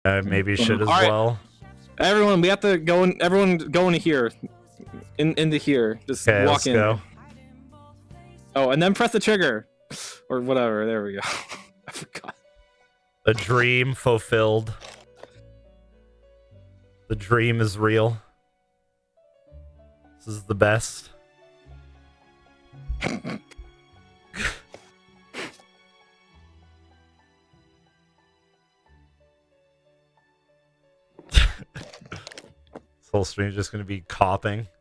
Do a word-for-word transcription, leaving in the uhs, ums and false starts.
Uh, maybe should as All right. well. Everyone, we have to go in. Everyone, go into here. In into here. Just Okay, walk let's in. go. Oh, and then press the trigger, or whatever. There we go. I forgot. A dream fulfilled. The dream is real. This is the best. This whole stream is just gonna be coughing.